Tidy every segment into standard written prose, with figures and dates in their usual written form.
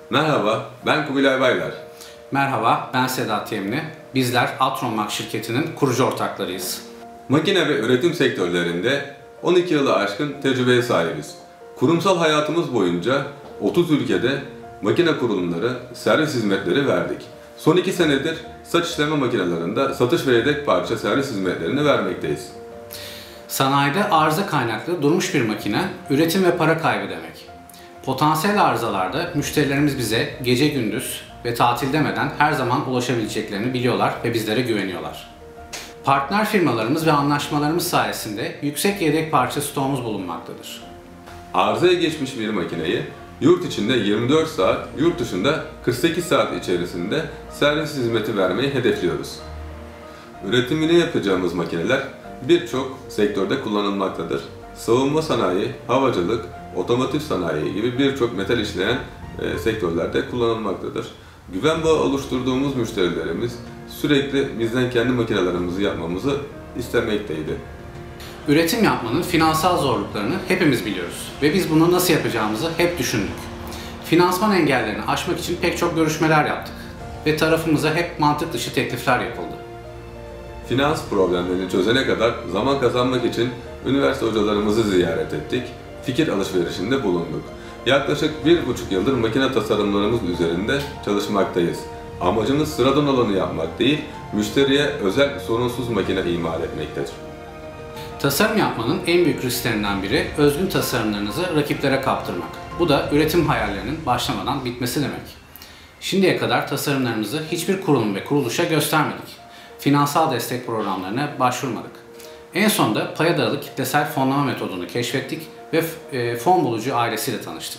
Merhaba, ben Kubilay Baylar. Merhaba, ben Sedat Yemli. Bizler Atronmak şirketinin kurucu ortaklarıyız. Makine ve üretim sektörlerinde 12 yılı aşkın tecrübeye sahibiz. Kurumsal hayatımız boyunca 30 ülkede makine kurulumları, servis hizmetleri verdik. Son 2 senedir saç işleme makinelerinde satış ve yedek parça servis hizmetlerini vermekteyiz. Sanayide arıza kaynaklı durmuş bir makine, üretim ve para kaybı demek. Potansiyel arızalarda müşterilerimiz bize gece gündüz ve tatil demeden her zaman ulaşabileceklerini biliyorlar ve bizlere güveniyorlar. Partner firmalarımız ve anlaşmalarımız sayesinde yüksek yedek parça stoğumuz bulunmaktadır. Arızaya geçmiş bir makineyi yurt içinde 24 saat, yurt dışında 48 saat içerisinde servis hizmeti vermeyi hedefliyoruz. Üretimini yapacağımız makineler birçok sektörde kullanılmaktadır. Savunma sanayi, havacılık, otomotiv sanayi gibi birçok metal işleyen sektörlerde kullanılmaktadır. Güven bağı oluşturduğumuz müşterilerimiz sürekli bizden kendi makinelerimizi yapmamızı istemekteydi. Üretim yapmanın finansal zorluklarını hepimiz biliyoruz ve biz bunu nasıl yapacağımızı hep düşündük. Finansman engellerini aşmak için pek çok görüşmeler yaptık ve tarafımıza hep mantık dışı teklifler yapıldı. Finans problemlerini çözene kadar zaman kazanmak için üniversite hocalarımızı ziyaret ettik, fikir alışverişinde bulunduk. Yaklaşık 1,5 yıldır makine tasarımlarımız üzerinde çalışmaktayız. Amacımız sıradan olanı yapmak değil, müşteriye özel sorunsuz makine imal etmektedir. Tasarım yapmanın en büyük risklerinden biri özgün tasarımlarınızı rakiplere kaptırmak. Bu da üretim hayallerinin başlamadan bitmesi demek. Şimdiye kadar tasarımlarımızı hiçbir kurum ve kuruluşa göstermedik. Finansal destek programlarına başvurmadık. En sonunda paya dayalı kitlesel fonlama metodunu keşfettik ve fon bulucu ailesiyle tanıştık.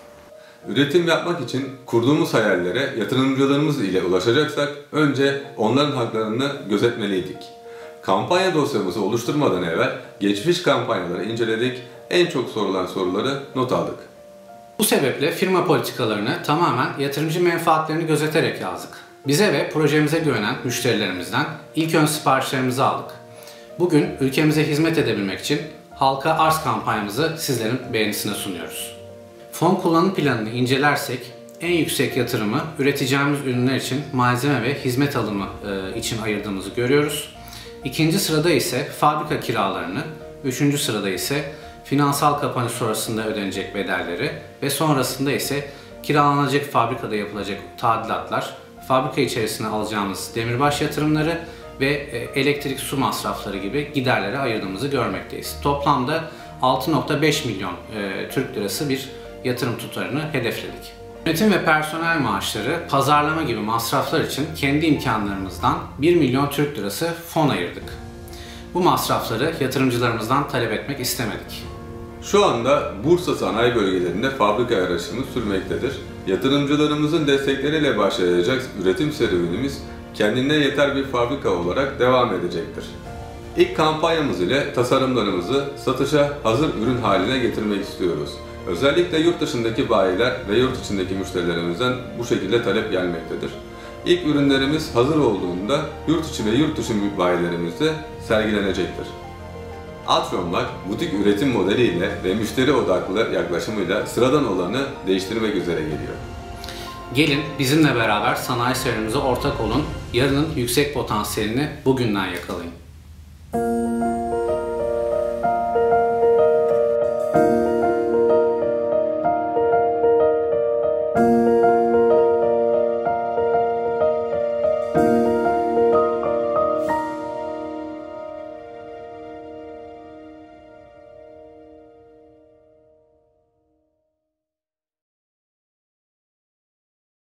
Üretim yapmak için kurduğumuz hayallere yatırımcılarımız ile ulaşacaksak önce onların haklarını gözetmeliydik. Kampanya dosyamızı oluşturmadan evvel geçmiş kampanyaları inceledik, en çok sorulan soruları not aldık. Bu sebeple firma politikalarını tamamen yatırımcı menfaatlerini gözeterek yazdık. Bize ve projemize güvenen müşterilerimizden ilk ön siparişlerimizi aldık. Bugün ülkemize hizmet edebilmek için halka arz kampanyamızı sizlerin beğenisine sunuyoruz. Fon kullanım planını incelersek en yüksek yatırımı üreteceğimiz ürünler için malzeme ve hizmet alımı için ayırdığımızı görüyoruz. İkinci sırada ise fabrika kiralarını, üçüncü sırada ise finansal kapanış sonrasında ödenecek bedelleri ve sonrasında ise kiralanacak fabrikada yapılacak tadilatlar, fabrika içerisine alacağımız demirbaş yatırımları ve elektrik su masrafları gibi giderlere ayırdığımızı görmekteyiz. Toplamda 6,5 milyon Türk lirası bir yatırım tutarını hedefledik. Yönetim ve personel maaşları, pazarlama gibi masraflar için kendi imkanlarımızdan 1 milyon Türk lirası fon ayırdık. Bu masrafları yatırımcılarımızdan talep etmek istemedik. Şu anda Bursa sanayi bölgelerinde fabrika araşımı sürmektedir. Yatırımcılarımızın destekleriyle başlayacak üretim serüvenimiz kendine yeter bir fabrika olarak devam edecektir. İlk kampanyamız ile tasarımlarımızı satışa hazır ürün haline getirmek istiyoruz. Özellikle yurt dışındaki bayiler ve yurt içindeki müşterilerimizden bu şekilde talep gelmektedir. İlk ürünlerimiz hazır olduğunda yurt içi ve yurt dışı bayilerimizde sergilenecektir. Atronmak, butik üretim modeliyle ve müşteri odaklı yaklaşımıyla sıradan olanı değiştirmek üzere geliyor. Gelin bizimle beraber sanayi serüvenimize ortak olun, yarının yüksek potansiyelini bugünden yakalayın.